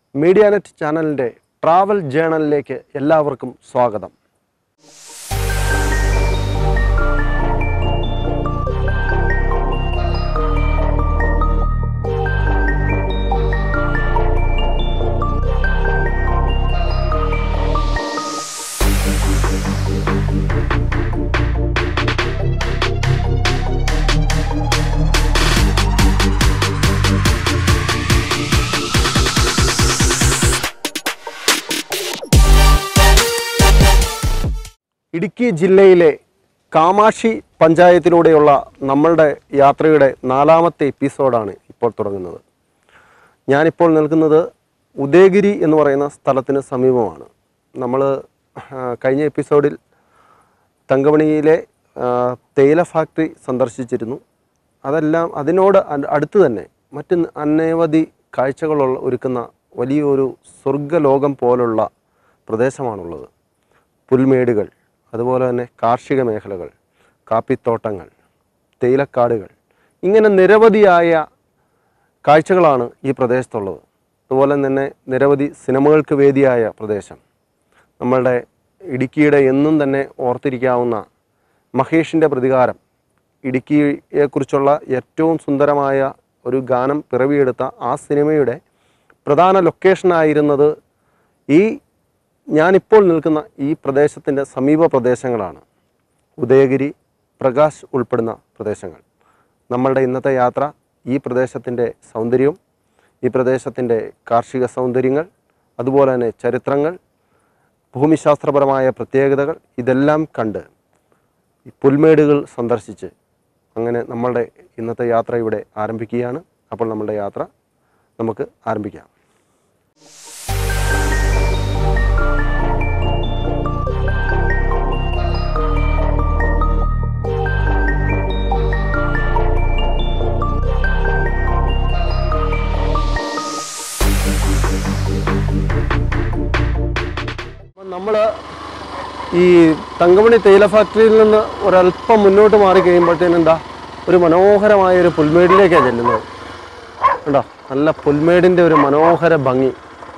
Medianet ചാനലിൻ്റെ travel ജേണലിലേക്ക് എല്ലാവർക്കും സ്വാഗതം. ഇടുക്കി ജില്ലയിലെ കാമാക്ഷി പഞ്ചായത്തിലൂടെയുള്ള നമ്മളുടെ യാത്രയുടെ 4ാമത്തെ എപ്പിസോഡാണ് ഇപ്പോൾ തുടങ്ങുന്നത്. ഞാനിപ്പോൾ നിൽക്കുന്നത് ഉദയഗിരി എന്ന് പറയുന്ന സ്ഥലത്തിന് സമീപമാണ്. നമ്മൾ കഴിഞ്ഞ എപ്പിസോഡിൽ തങ്കമണിയിലെ തേയില ഫാക്ടറി സന്ദർശിച്ചിരുന്നു. അതിനോട് അടുത്ത് തന്നെ മറ്റ് അനവധി കാഴ്ചകളുള്ള ഒരുക്കുന്ന വലിയൊരു സ്വർഗ്ഗലോകം പോലുള്ള പ്രദേശമാണുള്ളത്. പുൽമേടുകൾ, അതുപോലെ തന്നെ കാർഷിക മേഖലകൾ, കാപ്പിത്തോട്ടങ്ങൾ, തേയിലക്കാടുകൾ, ഇങ്ങനെ നിരവധിയായ കാഴ്ചകളാണ് ഈ പ്രദേശത്തുള്ളത്. അതുപോലെ തന്നെ നിരവധി സിനിമകൾക്ക് വേദിയായ പ്രദേശം. നമ്മളുടെ ഇടുക്കിയുടെ എന്നും തന്നെ ഓർത്തിരിക്കാവുന്ന മഹേഷിൻ്റെ പ്രതികാരം, ഇടുക്കിയെക്കുറിച്ചുള്ള ഏറ്റവും സുന്ദരമായ ഒരു ഗാനം പിറവിയെടുത്ത ആ സിനിമയുടെ പ്രധാന ലൊക്കേഷനായിരുന്നത് ഞാനിപ്പോൾ നിൽക്കുന്ന ഈ പ്രദേശത്തിൻ്റെ സമീപ പ്രദേശങ്ങളാണ്. ഉദയഗിരി, പ്രകാശ് ഉൾപ്പെടുന്ന പ്രദേശങ്ങൾ. നമ്മളുടെ ഇന്നത്തെ യാത്ര ഈ പ്രദേശത്തിൻ്റെ സൗന്ദര്യവും ഈ പ്രദേശത്തിൻ്റെ കാർഷിക സൗന്ദര്യങ്ങൾ, അതുപോലെ തന്നെ ചരിത്രങ്ങൾ, ഭൂമിശാസ്ത്രപരമായ പ്രത്യേകതകൾ ഇതെല്ലാം കണ്ട് ഈ പുൽമേടുകൾ സന്ദർശിച്ച് അങ്ങനെ നമ്മളുടെ ഇന്നത്തെ യാത്ര ഇവിടെ ആരംഭിക്കുകയാണ്. അപ്പോൾ നമ്മളുടെ യാത്ര നമുക്ക് ആരംഭിക്കാം. നമ്മൾ ഈ തങ്കമണി തേയില ഫാക്ടറിയിൽ നിന്ന് ഒരല്പം മുന്നോട്ട് മാറി കഴിയുമ്പോഴത്തേനും ഒരു മനോഹരമായൊരു പുൽമേടിലേക്കാണ് ചെല്ലുന്നത്. കണ്ടോ, നല്ല പുൽമേടിൻ്റെ ഒരു മനോഹര ഭംഗി.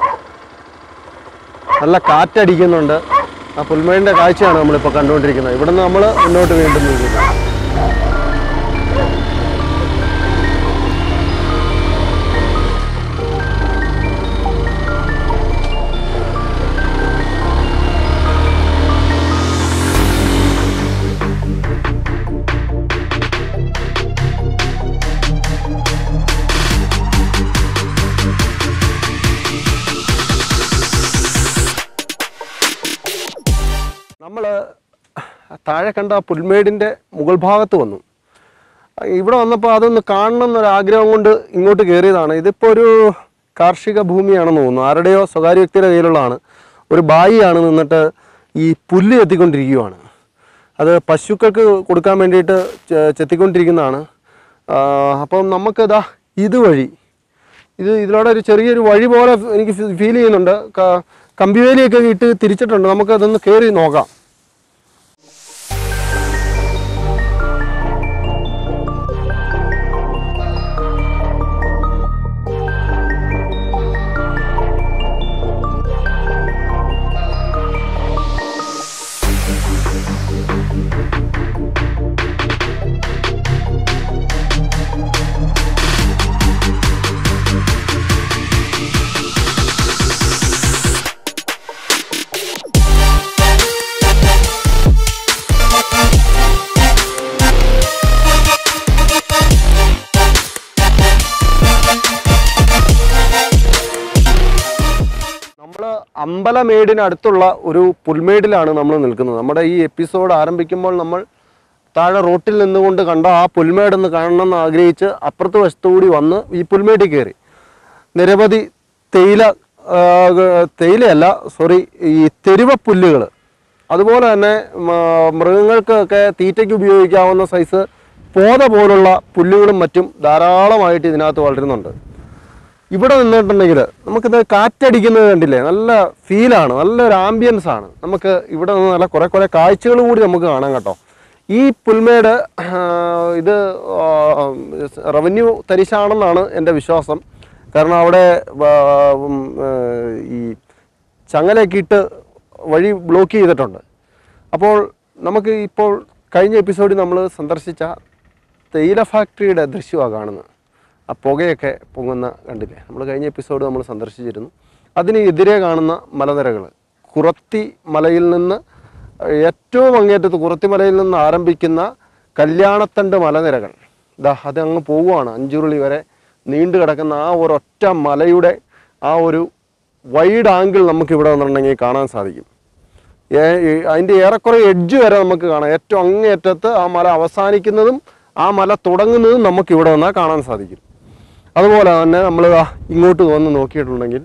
നല്ല കാറ്റടിക്കുന്നുണ്ട്. ആ പുൽമേടിൻ്റെ കാഴ്ചയാണ് നമ്മളിപ്പോൾ കണ്ടുകൊണ്ടിരിക്കുന്നത്. ഇവിടെ നിന്ന് നമ്മൾ മുന്നോട്ട് വീണ്ടും നീങ്ങുന്നത്. നമ്മൾ താഴെ കണ്ട പുൽമേടിൻ്റെ മുകൾ ഭാഗത്ത് വന്നു. ഇവിടെ വന്നപ്പോൾ അതൊന്ന് കാണണം എന്നൊരാഗ്രഹം കൊണ്ട് ഇങ്ങോട്ട് കയറിയതാണ്. ഇതിപ്പോൾ ഒരു കാർഷിക ഭൂമിയാണെന്ന് തോന്നുന്നു. ആരുടെയോ സ്വകാര്യ വ്യക്തിയുടെ കയ്യിലുള്ളതാണ്. ഒരു ബായിയാണ് നിന്നിട്ട് ഈ പുല്ല് ചെത്തിക്കൊണ്ടിരിക്കുകയാണ്. അത് പശുക്കൾക്ക് കൊടുക്കാൻ വേണ്ടിയിട്ട് ചെത്തിക്കൊണ്ടിരിക്കുന്നതാണ്. അപ്പം നമുക്കിതാ ഇതുവഴി ഇതിലൂടെ ഒരു ചെറിയൊരു വഴി പോലെ എനിക്ക് ഫീൽ ചെയ്യുന്നുണ്ട്. കമ്പിവേലിയൊക്കെ ഇട്ട് തിരിച്ചിട്ടുണ്ട്. നമുക്കതൊന്ന് കയറി നോക്കാം. അമ്പലമേടിനടുത്തുള്ള ഒരു പുൽമേടിലാണ് നമ്മൾ നിൽക്കുന്നത്. നമ്മുടെ ഈ എപ്പിസോഡ് ആരംഭിക്കുമ്പോൾ നമ്മൾ താഴെ റോട്ടിൽ നിന്നുകൊണ്ട് കണ്ട ആ പുൽമേടൊന്ന് കാണണമെന്ന് ആഗ്രഹിച്ച് അപ്പുറത്ത് വശത്തുകൂടി വന്ന് ഈ പുൽമേടിൽ കയറി. നിരവധി ഈ തെരുവപ്പുല്ലുകൾ, അതുപോലെ തന്നെ മൃഗങ്ങൾക്കൊക്കെ തീറ്റയ്ക്ക് ഉപയോഗിക്കാവുന്ന സൈസ് പോത പോലുള്ള പുല്ലുകളും മറ്റും ധാരാളമായിട്ട് ഇതിനകത്ത് വളരുന്നുണ്ട്. ഇവിടെ നിന്നിട്ടുണ്ടെങ്കിൽ നമുക്കിത് കാറ്റടിക്കുന്നത് കണ്ടില്ലേ, നല്ല ഫീലാണ്, നല്ലൊരു ആംബിയൻസ് ആണ്. നമുക്ക് ഇവിടെ നിന്ന് നല്ല കുറേ കാഴ്ചകൾ കൂടി നമുക്ക് കാണാം കേട്ടോ. ഈ പുൽമേട് ഇത് റവന്യൂ തരിശാണെന്നാണ് എൻ്റെ വിശ്വാസം. കാരണം അവിടെ ചങ്ങലയൊക്കെ ഇട്ട് വഴി ബ്ലോക്ക് ചെയ്തിട്ടുണ്ട്. അപ്പോൾ നമുക്ക് ഇപ്പോൾ കഴിഞ്ഞ എപ്പിസോഡിൽ നമ്മൾ സന്ദർശിച്ച തേയില ഫാക്ടറിയുടെ ദൃശ്യമാണ് കാണുന്നത്. ആ പുകയൊക്കെ പൊങ്ങുന്ന കണ്ടില്ലേ? നമ്മൾ കഴിഞ്ഞ എപ്പിസോഡ് നമ്മൾ സന്ദർശിച്ചിരുന്നു. അതിന് എതിരെ കാണുന്ന മലനിരകൾ, കുറത്തി മലയിൽ നിന്ന് ഏറ്റവും അങ്ങേറ്റത്ത് കുറത്തി മലയിൽ നിന്ന് ആരംഭിക്കുന്ന കല്യാണത്തണ്ട് മലനിരകൾ, അത് അങ്ങ് പോവുകയാണ്. അഞ്ചുരുളി വരെ നീണ്ടു കിടക്കുന്ന ആ ഒരൊറ്റ മലയുടെ ആ ഒരു വൈഡ് ആംഗിൾ നമുക്ക് ഇവിടെ വന്നിട്ടുണ്ടെങ്കിൽ കാണാൻ സാധിക്കും. അതിൻ്റെ ഏറെക്കുറെ എഡ്ജ് വരെ നമുക്ക് കാണാം. ഏറ്റവും അങ്ങേയറ്റത്ത് ആ മല അവസാനിക്കുന്നതും ആ മല തുടങ്ങുന്നതും നമുക്ക് ഇവിടെ വന്നാൽ കാണാൻ സാധിക്കും. അതുപോലെ തന്നെ നമ്മൾ ഇങ്ങോട്ട് വന്ന് നോക്കിയിട്ടുണ്ടെങ്കിൽ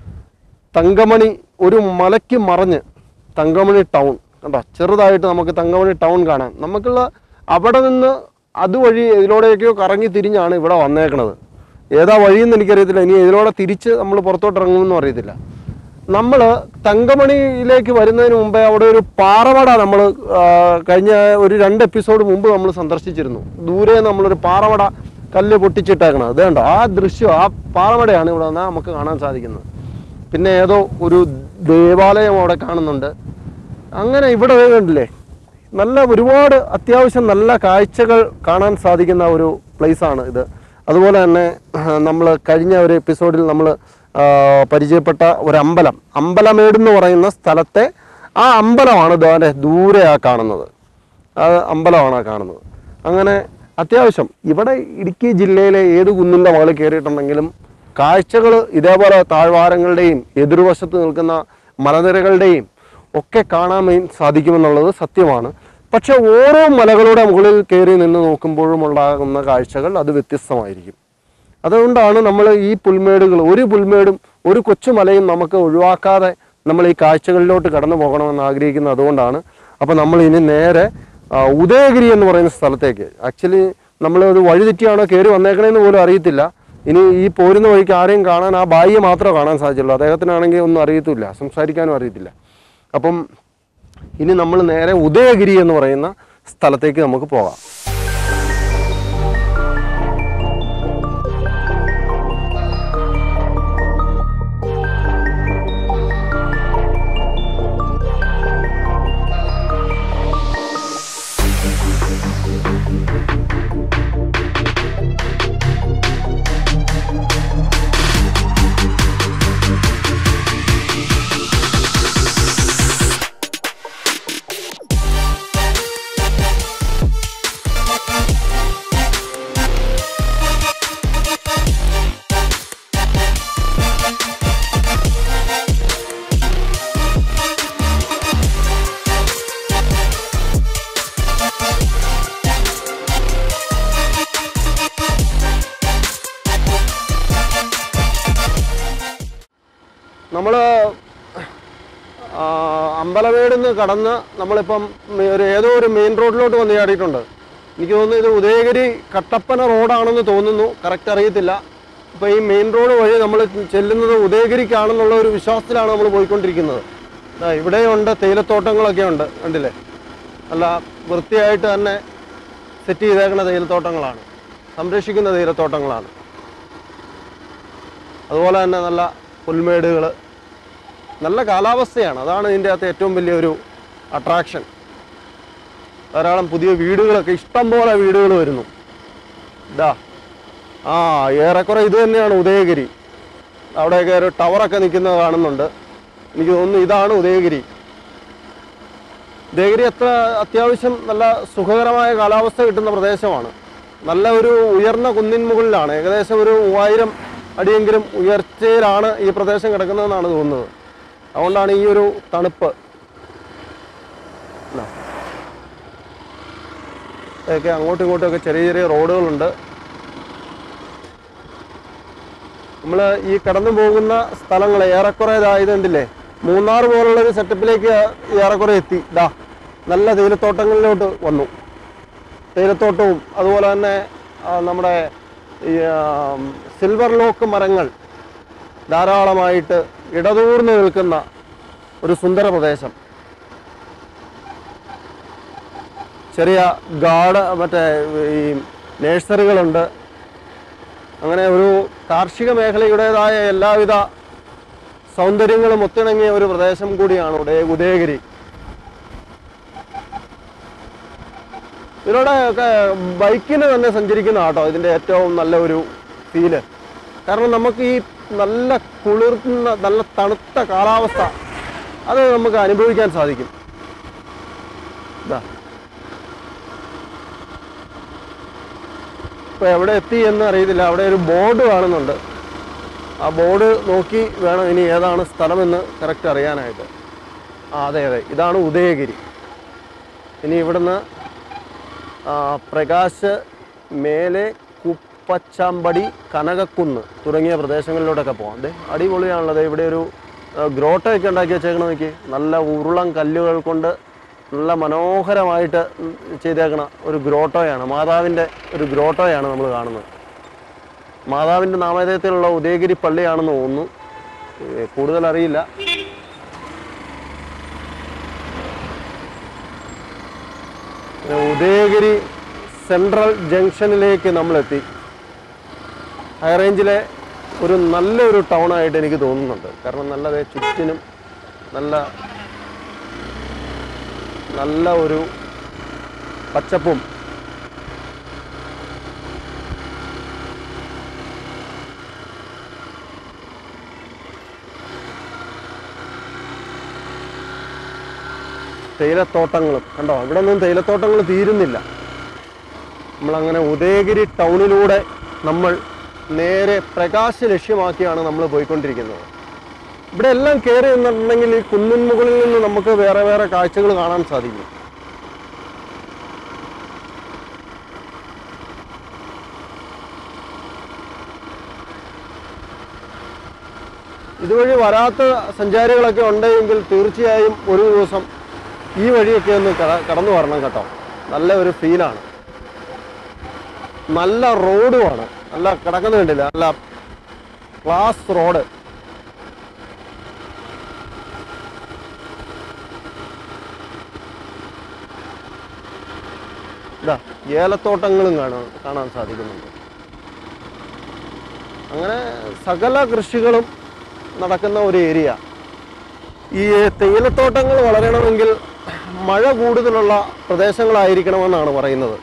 തങ്കമണി, ഒരു മലയ്ക്ക് മറഞ്ഞ് തങ്കമണി ടൗൺ കണ്ടോ, ചെറുതായിട്ട് നമുക്ക് തങ്കമണി ടൗൺ കാണാം. നമുക്കുള്ള അവിടെ നിന്ന് അതുവഴി ഇതിലൂടെയൊക്കെയോ കറങ്ങി തിരിഞ്ഞാണ് ഇവിടെ വന്നേക്കണത്. ഏതാ വഴിയെന്ന് എനിക്കറിയത്തില്ല. ഇനി ഇതിലൂടെ തിരിച്ച് നമ്മൾ പുറത്തോട്ട് ഇറങ്ങുമെന്നും അറിയത്തില്ല. നമ്മൾ തങ്കമണിയിലേക്ക് വരുന്നതിന് മുമ്പേ അവിടെ ഒരു പാറമട നമ്മൾ കഴിഞ്ഞ ഒരു 2 എപ്പിസോഡ് മുമ്പ് നമ്മൾ സന്ദർശിച്ചിരുന്നു. ദൂരെ നമ്മളൊരു പാറമട കല്ല് പൊട്ടിച്ചിട്ടേക്കണം. അത് കണ്ടോ, ആ ദൃശ്യം, ആ പാറമടയാണ് ഇവിടെ വന്നാൽ നമുക്ക് കാണാൻ സാധിക്കുന്നത്. പിന്നെ ഏതോ ഒരു ദേവാലയം അവിടെ കാണുന്നുണ്ട്. അങ്ങനെ ഇവിടെ കണ്ടില്ലേ, നല്ല ഒരുപാട് അത്യാവശ്യം നല്ല കാഴ്ചകൾ കാണാൻ സാധിക്കുന്ന ഒരു പ്ലേസാണ് ഇത്. അതുപോലെ തന്നെ നമ്മൾ കഴിഞ്ഞ ഒരു എപ്പിസോഡിൽ നമ്മൾ പരിചയപ്പെട്ട ഒരു അമ്പലം, അമ്പലമേട് എന്ന് പറയുന്ന സ്ഥലത്തെ ആ അമ്പലമാണ് ദൂരെ ആ കാണുന്നത്. ആ അമ്പലമാണ് ആ കാണുന്നത്. അങ്ങനെ അത്യാവശ്യം ഇവിടെ ഇടുക്കി ജില്ലയിലെ ഏത് കുന്നിൻ്റെ മുകളിൽ കയറിയിട്ടുണ്ടെങ്കിലും കാഴ്ചകൾ ഇതേപോലെ താഴ്വാരങ്ങളുടെയും എതിർവശത്ത് നിൽക്കുന്ന മലനിരകളുടെയും ഒക്കെ കാണാൻ സാധിക്കുമെന്നുള്ളത് സത്യമാണ്. പക്ഷെ ഓരോ മലകളുടെ മുകളിൽ കയറി നിന്ന് നോക്കുമ്പോഴും ഉണ്ടാകുന്ന കാഴ്ചകൾ അത് വ്യത്യസ്തമായിരിക്കും. അതുകൊണ്ടാണ് നമ്മൾ ഈ പുൽമേടുകൾ, ഒരു പുൽമേടും ഒരു കൊച്ചുമലയും നമുക്ക് ഒഴിവാക്കാതെ നമ്മൾ ഈ കാഴ്ചകളിലോട്ട് കടന്നു പോകണമെന്ന് ആഗ്രഹിക്കുന്നത് അതുകൊണ്ടാണ്. അപ്പോൾ നമ്മൾ ഇനി നേരെ ഉദയഗിരി എന്ന് പറയുന്ന സ്ഥലത്തേക്ക്, ആക്ച്വലി നമ്മളത് വഴിതെറ്റിയാണോ കയറി വന്നേക്കണേന്ന് പോലും അറിയത്തില്ല. ഇനി ഈ പോരുന്ന വഴിക്ക് ആരെയും കാണാൻ ആ ബായിയെ മാത്രമേ കാണാൻ സാധിച്ചുള്ളൂ. അദ്ദേഹത്തിനാണെങ്കിൽ ഒന്നും അറിയത്തില്ല, സംസാരിക്കാനും അറിയത്തില്ല. അപ്പം ഇനി നമ്മൾ നേരെ ഉദയഗിരി എന്ന് പറയുന്ന സ്ഥലത്തേക്ക് നമുക്ക് പോകാം. നമ്മൾ അമ്പലമേട് നിന്ന് കടന്ന് നമ്മളിപ്പം ഏതോ ഒരു മെയിൻ റോഡിലോട്ട് വന്ന് ചാടിയിട്ടുണ്ട്. എനിക്ക് തോന്നുന്നു ഇത് ഉദയഗിരി കട്ടപ്പന റോഡാണെന്ന് തോന്നുന്നു, കറക്റ്റ് അറിയത്തില്ല. അപ്പോൾ ഈ മെയിൻ റോഡ് വഴി നമ്മൾ ചെല്ലുന്നത് ഉദയഗിരിക്കാണെന്നുള്ള ഒരു വിശ്വാസത്തിലാണ് നമ്മൾ പോയിക്കൊണ്ടിരിക്കുന്നത്. ഇവിടെയുണ്ട് തേയിലത്തോട്ടങ്ങളൊക്കെ ഉണ്ട്, കണ്ടില്ലേ? നല്ല വൃത്തിയായിട്ട് തന്നെ സെറ്റ് ചെയ്തേക്കുന്ന തേയിലത്തോട്ടങ്ങളാണ്, സംരക്ഷിക്കുന്ന തേയിലത്തോട്ടങ്ങളാണ്. അതുപോലെ തന്നെ നല്ല പുൽമേടുകൾ, നല്ല കാലാവസ്ഥയാണ്. അതാണ് ഇതിൻ്റെ അകത്ത് ഏറ്റവും വലിയൊരു അട്രാക്ഷൻ. ധാരാളം പുതിയ വീടുകളൊക്കെ, ഇഷ്ടം പോലെ വീടുകൾ വരുന്നു. ഏറെക്കുറെ ഇത് തന്നെയാണ് ഉദയഗിരി. അവിടെയൊക്കെ ഒരു ടവറൊക്കെ നിൽക്കുന്നത് കാണുന്നുണ്ട്. എനിക്ക് തോന്നുന്നു ഇതാണ് ഉദയഗിരി. ഉദയഗിരി അത്യാവശ്യം നല്ല സുഖകരമായ കാലാവസ്ഥ കിട്ടുന്ന പ്രദേശമാണ്. നല്ല ഒരു ഉയർന്ന കുന്നിൻ മുകളിലാണ്, ഏകദേശം ഒരു 3000 അടിയെങ്കിലും ഉയർച്ചയിലാണ് ഈ പ്രദേശം കിടക്കുന്നതെന്നാണ് തോന്നുന്നത്. അതുകൊണ്ടാണ് ഈ ഒരു തണുപ്പ്. ഒക്കെ അങ്ങോട്ടും ഇങ്ങോട്ടുമൊക്കെ ചെറിയ ചെറിയ റോഡുകളുണ്ട്. നമ്മൾ ഈ കടന്നു പോകുന്ന സ്ഥലങ്ങൾ ഏറെക്കുറെ ഇതുണ്ടല്ലേ, മൂന്നാർ പോലുള്ളൊരു സെറ്റപ്പിലേക്ക് ഏറെക്കുറെ എത്തി. നല്ല തേയിലത്തോട്ടങ്ങളിലോട്ട് വന്നു. തേയിലത്തോട്ടവും അതുപോലെ തന്നെ നമ്മുടെ ഈ സിൽവർ ലോക്ക് മരങ്ങൾ ധാരാളമായിട്ട് ഇടതൂർന്ന് നിൽക്കുന്ന ഒരു സുന്ദര പ്രദേശം. ചെറിയ മറ്റേ ഈ നഴ്സറികളുണ്ട്. അങ്ങനെ ഒരു കാർഷിക മേഖലയുടേതായ എല്ലാവിധ സൗന്ദര്യങ്ങളും ഒത്തിണങ്ങിയ ഒരു പ്രദേശം കൂടിയാണ് ഉദയഗിരി. ഇതിലൂടെ ഒക്കെ ബൈക്കിന് തന്നെ സഞ്ചരിക്കുന്ന ആട്ടോ ഇതിൻ്റെ ഏറ്റവും നല്ല ഒരു ഫീല്. കാരണം നമുക്ക് ഈ നല്ല കുളിർന്ന നല്ല തണുത്ത കാലാവസ്ഥ അത് നമുക്ക് അനുഭവിക്കാൻ സാധിക്കും. ഇതാ ഇപ്പോൾ എവിടെ എത്തി എന്ന് അറിയത്തില്ല. അവിടെ ഒരു ബോർഡ് കാണുന്നുണ്ട്. ആ ബോർഡ് നോക്കി വേണം ഇനി ഏതാണ് സ്ഥലമെന്ന് കറക്റ്റ് അറിയാനായിട്ട്. അതെ ഇതാണ് ഉദയഗിരി. ഇനി ഇവിടുന്ന് പ്രകാശ്, മേലെ, കുപ്പച്ചാമ്പടി, കനകക്കുന്ന് തുടങ്ങിയ പ്രദേശങ്ങളിലോട്ടൊക്കെ പോകാം. അതെ അടിപൊളിയാണുള്ളത്. ഇവിടെ ഒരു ഗ്രോട്ടയൊക്കെ ഉണ്ടാക്കി വെച്ചേക്കണം. നോക്കി നല്ല ഉരുളൻ കല്ലുകൾ കൊണ്ട് നല്ല മനോഹരമായിട്ട് ചെയ്തേക്കണ ഒരു ഗ്രോട്ടോയാണ്. മാതാവിൻ്റെ ഒരു ഗ്രോട്ടോയാണ് നമ്മൾ കാണുന്നത്. മാതാവിൻ്റെ നാമധേയത്തിലുള്ള ഉദയഗിരി പള്ളിയാണെന്ന് തോന്നുന്നു. കൂടുതൽ അറിയില്ല. ഉദയഗിരി സെൻട്രൽ ജംഗ്ഷനിലേക്ക് നമ്മളെത്തി. ഹൈറേഞ്ചിലെ ഒരു നല്ലൊരു ടൗണായിട്ട് എനിക്ക് തോന്നുന്നുണ്ട്. കാരണം നല്ലത് ചുറ്റിനും നല്ല ഒരു പച്ചപ്പും തേയിലത്തോട്ടങ്ങളും കണ്ടോ. ഇവിടെ ഒന്നും തേയിലത്തോട്ടങ്ങൾ തീരുന്നില്ല. നമ്മളങ്ങനെ ഉദയഗിരി ടൗണിലൂടെ നമ്മൾ നേരെ പ്രകാശ് ലക്ഷ്യമാക്കിയാണ് നമ്മൾ പോയിക്കൊണ്ടിരിക്കുന്നത്. ഇവിടെ എല്ലാം കയറി നിന്നിട്ടുണ്ടെങ്കിൽ ഈ കുന്നിൻ മുകളിൽ നിന്ന് നമുക്ക് വേറെ വേറെ കാഴ്ചകൾ കാണാൻ സാധിക്കും. ഇതുവഴി വരാത്ത സഞ്ചാരികളൊക്കെ ഉണ്ടെങ്കിൽ തീർച്ചയായും ഒരു ദിവസം ഈ വഴിയൊക്കെ ഒന്ന് കടന്നു വരണം കേട്ടോ. നല്ല ഒരു ഫീലാണ്. നല്ല റോഡുമാണ്. നല്ല കിടക്കുന്ന കണ്ടില്ല, നല്ല ക്ലാസ് റോഡ്. ഇതാ ഏലത്തോട്ടങ്ങളും കാണാൻ സാധിക്കുന്നുണ്ട്. അങ്ങനെ സകല കൃഷികളും നടക്കുന്ന ഒരു ഏരിയ. ഈ തേയിലത്തോട്ടങ്ങൾ വളരണമെങ്കിൽ മഴ കൂടുതലുള്ള പ്രദേശങ്ങളായിരിക്കണമെന്നാണ് പറയുന്നത്.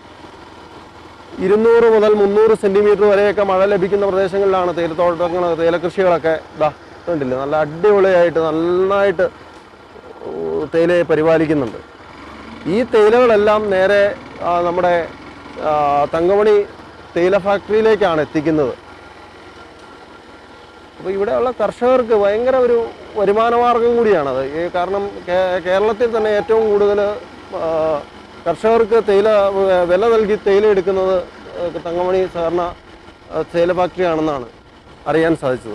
200 മുതൽ 300 സെൻറ്റിമീറ്റർ വരെയൊക്കെ മഴ ലഭിക്കുന്ന പ്രദേശങ്ങളിലാണ് തേയിലക്കൃഷികളൊക്കെ കണ്ടില്ല. നല്ല അടിപൊളിയായിട്ട് നന്നായിട്ട് തേയിലയെ പരിപാലിക്കുന്നുണ്ട്. ഈ തേയിലകളെല്ലാം നേരെ നമ്മുടെ തങ്കമണി തേയില ഫാക്ടറിയിലേക്കാണ് എത്തിക്കുന്നത്. അപ്പോൾ ഇവിടെയുള്ള കർഷകർക്ക് ഭയങ്കര ഒരു വരുമാനമാർഗം കൂടിയാണത്. കാരണം കേരളത്തിൽ തന്നെ ഏറ്റവും കൂടുതൽ കർഷകർക്ക് വില നൽകി തേയില എടുക്കുന്നത് തങ്കമണി സഹകരണ തേയില ഫാക്ടറി ആണെന്നാണ് അറിയാൻ സാധിച്ചത്.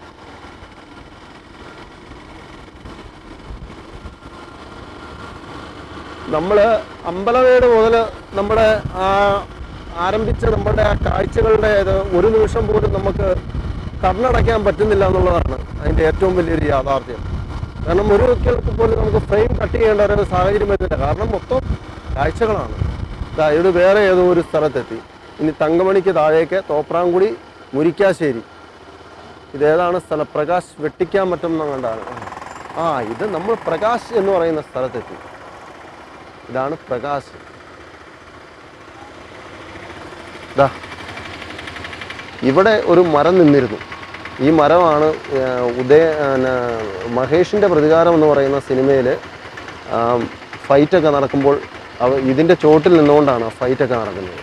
നമ്മൾ അമ്പലമേട് മുതൽ നമ്മുടെ ആരംഭിച്ച നമ്മുടെ ആ കാഴ്ചകളുടെ ഒരു നിമിഷം പോലും നമുക്ക് കണ്ണടയ്ക്കാൻ പറ്റുന്നില്ല എന്നുള്ളതാണ് അതിൻ്റെ ഏറ്റവും വലിയൊരു യാഥാർത്ഥ്യം. കാരണം ഒരു ഒരിക്കൽക്ക് പോലും നമുക്ക് ഫ്രെയിം കട്ട് ചെയ്യേണ്ട ഒരു സാഹചര്യം വരുന്നില്ല. കാരണം മൊത്തം കാഴ്ചകളാണ്. ഇവിടെ വേറെ ഏതോ ഒരു സ്ഥലത്തെത്തി. ഇനി തങ്കമണിക്ക് താഴേക്ക് തോപ്രാംകുടി, മുരിക്കാശ്ശേരി. ഇതേതാണ് സ്ഥലം? പ്രകാശ് വെട്ടിക്കാൻ പറ്റുന്ന കണ്ടാണ്. ഇത് നമ്മൾ പ്രകാശ് എന്ന് പറയുന്ന സ്ഥലത്തെത്തി. ഇതാണ് പ്രകാശ്. ഇവിടെ ഒരു മരം നിന്നിരുന്നു. ഈ മരമാണ് മഹേഷിൻ്റെ പ്രതികാരം എന്ന് പറയുന്ന സിനിമയിൽ ഫൈറ്റൊക്കെ നടക്കുമ്പോൾ ഇതിൻ്റെ ചോട്ടിൽ നിന്നുകൊണ്ടാണ് ഫൈറ്റൊക്കെ നടക്കുന്നത്.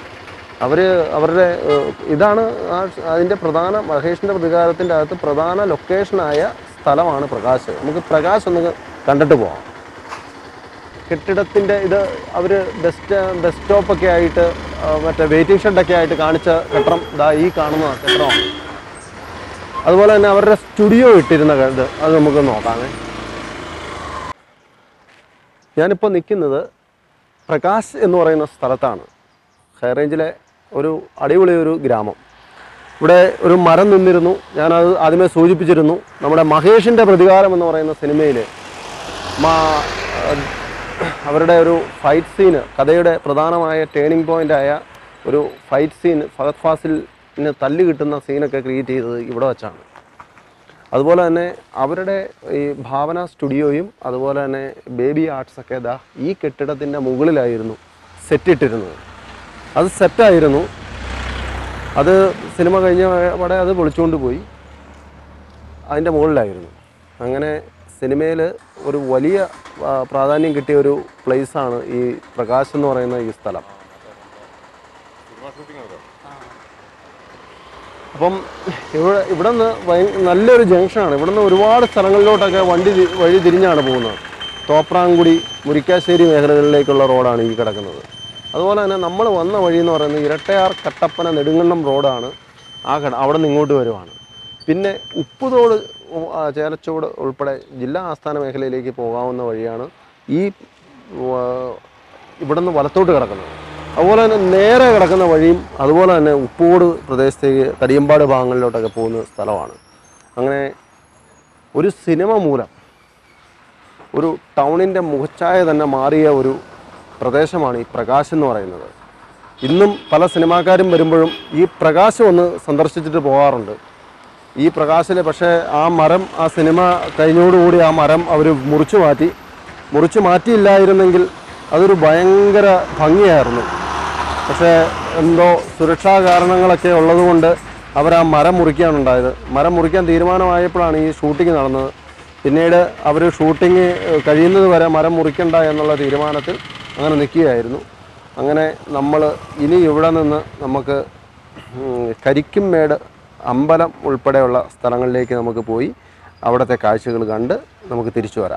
ഇതാണ് അതിൻ്റെ പ്രധാന മഹേഷിൻ്റെ പ്രതികാരത്തിൻ്റെ അകത്ത് പ്രധാന ലൊക്കേഷനായ സ്ഥലമാണ് പ്രകാശ്. നമുക്ക് പ്രകാശ് ഒന്ന് കണ്ടിട്ട് പോകാം. കെട്ടിടത്തിൻ്റെ ഇത് അവർ ബസ് സ്റ്റോപ്പൊക്കെ ആയിട്ട് മറ്റേ വെയിറ്റിംഗ് ഷെഡൊക്കെ ആയിട്ട് കാണിച്ച കെട്ടിടം ഈ കാണുന്ന കെട്ടിടമാണ്. അതുപോലെ തന്നെ അവരുടെ സ്റ്റുഡിയോ ഇട്ടിരുന്ന ഇത് അത് നമുക്ക് നോക്കാമേ. ഞാനിപ്പോൾ നിൽക്കുന്നത് പ്രകാശ് എന്ന് പറയുന്ന സ്ഥലത്താണ്. ഹൈറേഞ്ചിലെ ഒരു അടിപൊളി ഒരു ഗ്രാമം. ഇവിടെ ഒരു മരം നിന്നിരുന്നു. ഞാനത് ആദ്യമേ സൂചിപ്പിച്ചിരുന്നു. നമ്മുടെ മഹേഷിൻ്റെ പ്രതികാരം എന്ന് പറയുന്ന സിനിമയിൽ അവരുടെ ഒരു ഫൈറ്റ് സീന്, കഥയുടെ പ്രധാനമായ ടേണിംഗ് പോയിൻ്റായ ഒരു ഫൈറ്റ് സീൻ, ഫഹദ് ഫാസിലിന് തല്ല് കിട്ടുന്ന സീനൊക്കെ ക്രിയേറ്റ് ചെയ്തത് ഇവിടെ വെച്ചാണ്. അതുപോലെ തന്നെ അവരുടെ ഈ ഭാവന സ്റ്റുഡിയോയും അതുപോലെ തന്നെ ബേബി ആർട്സൊക്കെ ഇതാ ഈ കെട്ടിടത്തിൻ്റെ മുകളിലായിരുന്നു സെറ്റിട്ടിരുന്നത്. അത് സെറ്റായിരുന്നു. അത് സിനിമ കഴിഞ്ഞ അവിടെ അത് പൊളിച്ചുകൊണ്ട് പോയി അതിൻ്റെ മുകളിലായിരുന്നു. അങ്ങനെ സിനിമയിൽ ഒരു വലിയ പ്രാധാന്യം കിട്ടിയ ഒരു പ്ലേസാണ് ഈ പ്രകാശ് എന്ന് പറയുന്ന ഈ സ്ഥലം. അപ്പം ഇവിടെ നിന്ന് നല്ലൊരു ജംഗ്ഷനാണ്. ഇവിടെ നിന്ന് ഒരുപാട് സ്ഥലങ്ങളിലോട്ടൊക്കെ വഴി തിരിഞ്ഞാണ് പോകുന്നത്. തോപ്രാംകുടി, മുരിക്കാശ്ശേരി മേഖലകളിലേക്കുള്ള റോഡാണ് ഈ കിടക്കുന്നത്. അതുപോലെ തന്നെ നമ്മൾ വന്ന വഴി എന്ന് പറയുന്നത് ഇരട്ടയാർ, കട്ടപ്പന, നെടുങ്കണ്ടം റോഡാണ്. അവിടെ നിന്ന് ഇങ്ങോട്ട് വരുവാണ്. പിന്നെ ഉപ്പുതോട്, ചേലച്ചോട് ഉൾപ്പെടെ ജില്ലാ ആസ്ഥാന മേഖലയിലേക്ക് പോകാവുന്ന വഴിയാണ് ഈ ഇവിടെ നിന്ന് വലത്തോട്ട് കിടക്കുന്നത്. അതുപോലെ തന്നെ നേരെ കിടക്കുന്ന വഴിയും അതുപോലെ തന്നെ ഉപ്പുതോട് പ്രദേശത്തേക്ക് കരിയമ്പാട് ഭാഗങ്ങളിലോട്ടൊക്കെ പോകുന്ന സ്ഥലമാണ്. അങ്ങനെ ഒരു സിനിമ മൂലം ഒരു ടൗണിൻ്റെ മുഖച്ഛായ തന്നെ മാറിയ ഒരു പ്രദേശമാണ് ഈ പ്രകാശ് എന്ന് പറയുന്നത്. ഇന്നും പല സിനിമാക്കാരും വരുമ്പോഴും ഈ പ്രകാശം ഒന്ന് സന്ദർശിച്ചിട്ട് പോകാറുണ്ട്. ഈ പ്രകാശിൽ പക്ഷേ ആ മരം, ആ സിനിമ കഴിഞ്ഞോടുകൂടി ആ മരം അവർ മുറിച്ചു മാറ്റിയില്ലായിരുന്നെങ്കിൽ അതൊരു ഭയങ്കര ഭംഗിയായിരുന്നു. പക്ഷേ എന്തോ സുരക്ഷാ കാരണങ്ങളൊക്കെ ഉള്ളതുകൊണ്ട് അവർ ആ മരം മുറിക്കാനുണ്ടായത്. മരം മുറിക്കാൻ തീരുമാനമായപ്പോഴാണ് ഈ ഷൂട്ടിംഗ് നടന്നത്. പിന്നീട് അവർ ഷൂട്ടിംഗ് കഴിയുന്നത് വരെ മരം മുറിക്കണ്ട എന്നുള്ള തീരുമാനത്തിൽ അങ്ങനെ നിൽക്കുകയായിരുന്നു. അങ്ങനെ നമ്മൾ ഇനി ഇവിടെ നിന്ന് നമുക്ക് കരിക്കുംമേട് അമ്പലം ഉൾപ്പെടെയുള്ള സ്ഥലങ്ങളിലേക്ക് നമുക്ക് പോയി അവിടുത്തെ കാഴ്ചകൾ കണ്ട് നമുക്ക് തിരിച്ചു വരാം.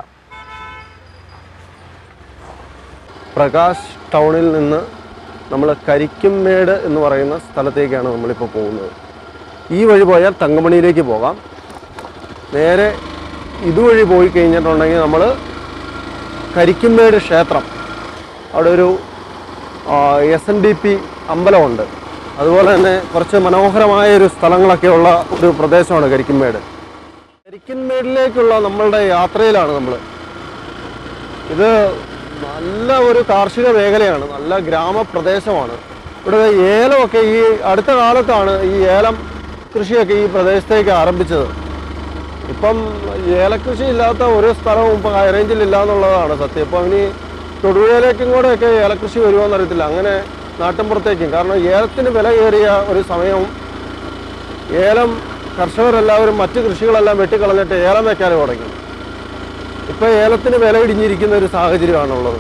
പ്രകാശ് ടൗണിൽ നിന്ന് നമ്മൾ കരിക്കുംമേട് എന്ന് പറയുന്ന സ്ഥലത്തേക്കാണ് നമ്മളിപ്പോൾ പോകുന്നത്. ഈ വഴി പോയാൽ തങ്കമണിയിലേക്ക് പോകാം. നേരെ ഇതുവഴി പോയി കഴിഞ്ഞിട്ടുണ്ടെങ്കിൽ നമ്മൾ കരിക്കുംമേട് ക്ഷേത്രം, അവിടെ ഒരു SNDP അമ്പലമുണ്ട്. അതുപോലെ തന്നെ കുറച്ച് മനോഹരമായ ഒരു സ്ഥലങ്ങളൊക്കെ ഉള്ള ഒരു പ്രദേശമാണ് കരിക്കുംമേട്. കരിക്കുംമേടിലേക്കുള്ള നമ്മളുടെ യാത്രയിലാണ് നമ്മൾ. ഇത് നല്ല ഒരു കാർഷിക മേഖലയാണ്, നല്ല ഗ്രാമപ്രദേശമാണ്. ഇവിടെ ഏലമൊക്കെ ഈ അടുത്ത കാലത്താണ് ഈ ഏലം കൃഷിയൊക്കെ ഈ പ്രദേശത്തേക്ക് ആരംഭിച്ചത്. ഇപ്പം ഏലകൃഷി ഇല്ലാത്ത ഒരു സ്ഥലവും ഇപ്പോൾ ഹൈ റേഞ്ചിലില്ല എന്നുള്ളതാണ് സത്യം. ഇപ്പം ഇനി തൊടുപുഴയിലേക്കും കൂടെയൊക്കെ ഏലകൃഷി വരുമോയെന്ന് അറിയത്തില്ല, അങ്ങനെ നാട്ടിൻപുറത്തേക്കും. കാരണം ഏലത്തിന് വില കയറിയ ഒരു സമയവും ഏലം കർഷകരെല്ലാവരും മറ്റ് കൃഷികളെല്ലാം വെട്ടിക്കളഞ്ഞിട്ട് ഏലം വയ്ക്കാൻ തുടങ്ങി. ഇപ്പോൾ ഏലത്തിന് വില ഇടിഞ്ഞിരിക്കുന്ന ഒരു സാഹചര്യമാണുള്ളത്.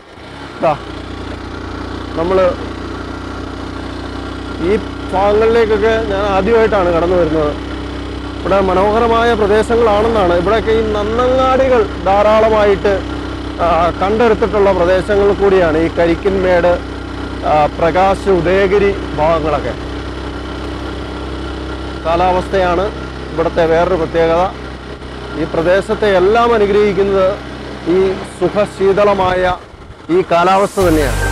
നമ്മൾ ഈ ഭാഗങ്ങളിലേക്കൊക്കെ ഞാൻ ആദ്യമായിട്ടാണ് കടന്നു വരുന്നത്. ഇവിടെ മനോഹരമായ പ്രദേശങ്ങളാണെന്നാണ്. ഇവിടെയൊക്കെ ഈ നന്നങ്ങാടികൾ ധാരാളമായിട്ട് കണ്ടെടുത്തിട്ടുള്ള പ്രദേശങ്ങൾ കൂടിയാണ് ഈ കരിക്കുംമേട്, പ്രകാശ്, ഉദയഗിരി ഭാഗങ്ങളൊക്കെ. കാലാവസ്ഥയാണ് ഇവിടുത്തെ വേറൊരു പ്രത്യേകത. ഈ പ്രദേശത്തെ എല്ലാം അനുഗ്രഹിക്കുന്നത് ഈ സുഖശീതളമായ ഈ കാലാവസ്ഥ തന്നെയാണ്.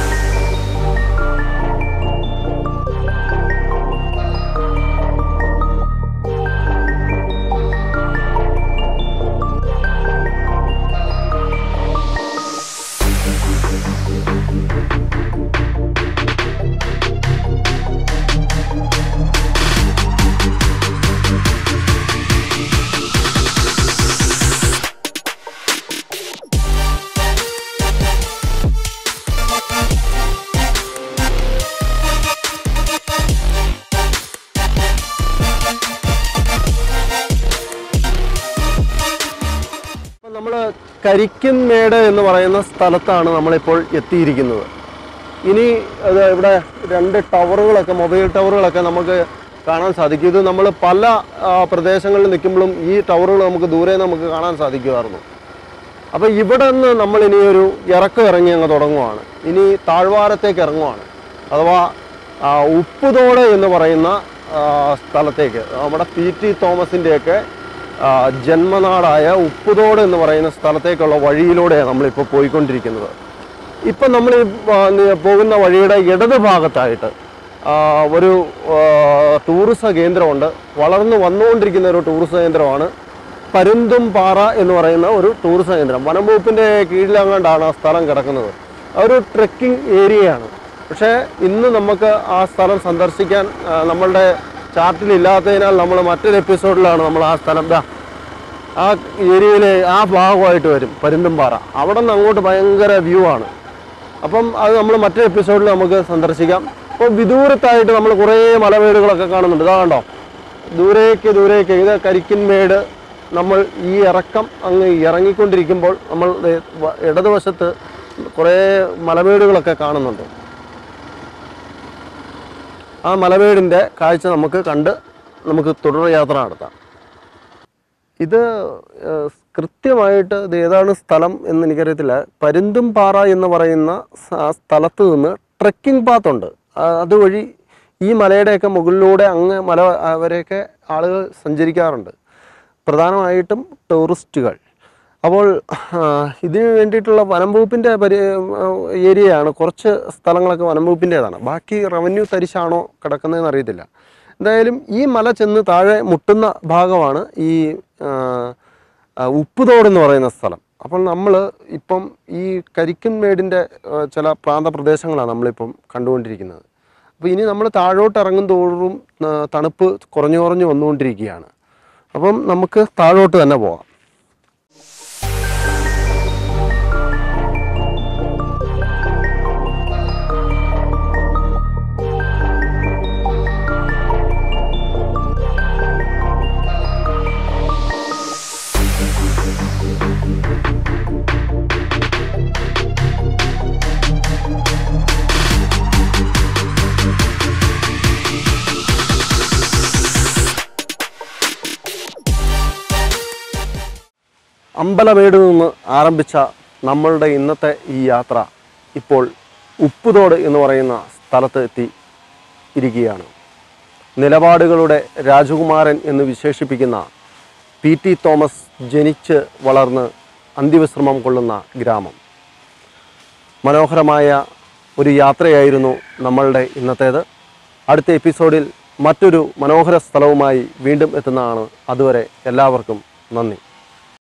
നമ്മൾ കരിക്കുംമേട് എന്ന് പറയുന്ന സ്ഥലത്താണ് നമ്മളിപ്പോൾ എത്തിയിരിക്കുന്നത്. ഇനി അത് ഇവിടെ 2 ടവറുകളൊക്കെ, മൊബൈൽ ടവറുകളൊക്കെ നമുക്ക് കാണാൻ സാധിക്കും. ഇത് നമ്മൾ പല പ്രദേശങ്ങളിൽ നിൽക്കുമ്പോഴും ഈ ടവറുകൾ നമുക്ക് ദൂരെ നമുക്ക് കാണാൻ സാധിക്കുമായിരുന്നു. അപ്പോൾ ഇവിടെ നിന്ന് നമ്മളിനി ഒരു ഇറങ്ങി അങ്ങ് തുടങ്ങുവാണ്. ഇനി താഴ്വാരത്തേക്ക് ഇറങ്ങുവാണ്. അഥവാ ഉപ്പുതോട് എന്ന് പറയുന്ന സ്ഥലത്തേക്ക്, നമ്മുടെ PT തോമസിൻ്റെയൊക്കെ ജന്മനാടായ ഉപ്പുതോട് എന്ന് പറയുന്ന സ്ഥലത്തേക്കുള്ള വഴിയിലൂടെയാണ് നമ്മളിപ്പോൾ പോയിക്കൊണ്ടിരിക്കുന്നത്. ഇപ്പം നമ്മൾ പോകുന്ന വഴിയുടെ ഇടത് ഭാഗത്തായിട്ട് ഒരു ടൂറിസം കേന്ദ്രമുണ്ട്. വളർന്നു വന്നുകൊണ്ടിരിക്കുന്ന ഒരു ടൂറിസം കേന്ദ്രമാണ് പരുന്തുംപാറ എന്ന് പറയുന്ന ഒരു ടൂറിസം കേന്ദ്രം. വനം വകുപ്പിൻ്റെ കീഴിലങ്ങാണ്ടാണ് ആ സ്ഥലം കിടക്കുന്നത്. ഒരു ട്രെക്കിംഗ് ഏരിയയാണ്. പക്ഷേ ഇന്ന് നമുക്ക് ആ സ്ഥലം സന്ദർശിക്കാൻ നമ്മളുടെ ചാർട്ടിലില്ലാത്തതിനാൽ നമ്മൾ മറ്റൊരു എപ്പിസോഡിലാണ് നമ്മൾ ആ സ്ഥലം ആ ഏരിയയിലെ ആ ഭാഗമായിട്ട് വരും പരുന്തുംപാറ. അവിടെ നിന്ന് അങ്ങോട്ട് ഭയങ്കര വ്യൂ ആണ്. അപ്പം അത് നമ്മൾ മറ്റൊരു എപ്പിസോഡിൽ നമുക്ക് സന്ദർശിക്കാം. അപ്പോൾ വിദൂരത്തായിട്ട് നമ്മൾ കുറേ മലമേടുകളൊക്കെ കാണുന്നുണ്ട്. ഇതാ കണ്ടോ, ദൂരേക്ക് ഇത് കരിക്കിൻമേട്. നമ്മൾ ഈ ഇറക്കം അങ്ങ് ഇറങ്ങിക്കൊണ്ടിരിക്കുമ്പോൾ നമ്മൾ ഇടതുവശത്ത് കുറേ മലമേടുകളൊക്കെ കാണുന്നുണ്ട്. ആ മലമേടിൻ്റെ കാഴ്ച നമുക്ക് കണ്ട് നമുക്ക് തുടർ യാത്ര നടത്താം. ഇത് കൃത്യമായിട്ട് ഇത് ഏതാണ് സ്ഥലം എന്ന് എനിക്കറിയത്തില്ല. പരുന്തുംപാറ എന്ന് പറയുന്ന സ്ഥലത്ത് നിന്ന് ട്രെക്കിംഗ് പാത്തുണ്ട്. അതുവഴി ഈ മലയുടെയൊക്കെ മുകളിലൂടെ അങ്ങ് മല വരെയൊക്കെ ആളുകൾ സഞ്ചരിക്കാറുണ്ട്, പ്രധാനമായിട്ടും ടൂറിസ്റ്റുകൾ. അപ്പോൾ ഇതിന് വേണ്ടിയിട്ടുള്ള വനം വകുപ്പിൻ്റെ ഏരിയയാണ്. കുറച്ച് സ്ഥലങ്ങളൊക്കെ വനം വകുപ്പിൻ്റേതാണ്, ബാക്കി റവന്യൂ തരിശാണോ കിടക്കുന്നതെന്ന് അറിയത്തില്ല. എന്തായാലും ഈ മല ചെന്ന് താഴെ മുട്ടുന്ന ഭാഗമാണ് ഈ ഉപ്പുതോടെന്ന് പറയുന്ന സ്ഥലം. അപ്പോൾ നമ്മൾ ഇപ്പം ഈ കരിക്കിൻമേടിൻ്റെ ചില പ്രാന്തപ്രദേശങ്ങളാണ് നമ്മളിപ്പം കണ്ടുകൊണ്ടിരിക്കുന്നത്. അപ്പോൾ ഇനി നമ്മൾ താഴോട്ട് ഇറങ്ങും തോറും തണുപ്പ് കുറഞ്ഞു വന്നുകൊണ്ടിരിക്കുകയാണ്. അപ്പം നമുക്ക് താഴോട്ട് തന്നെ പോകാം. അമ്പലമേട് നിന്ന് ആരംഭിച്ച നമ്മളുടെ ഇന്നത്തെ ഈ യാത്ര ഇപ്പോൾ ഉപ്പുതോട് എന്ന് പറയുന്ന സ്ഥലത്ത് എത്തി ഇരിക്കുകയാണ്. നിലപാടുകളുടെ രാജകുമാരൻ എന്ന് വിശേഷിപ്പിക്കുന്ന PT തോമസ് ജനിച്ച് വളർന്ന് അന്ത്യവിശ്രമം കൊള്ളുന്ന ഗ്രാമം. മനോഹരമായ ഒരു യാത്രയായിരുന്നു നമ്മളുടെ ഇന്നത്തേത്. അടുത്ത എപ്പിസോഡിൽ മറ്റൊരു മനോഹര സ്ഥലവുമായി വീണ്ടും എത്തുന്നതാണ്. അതുവരെ എല്ലാവർക്കും നന്ദി.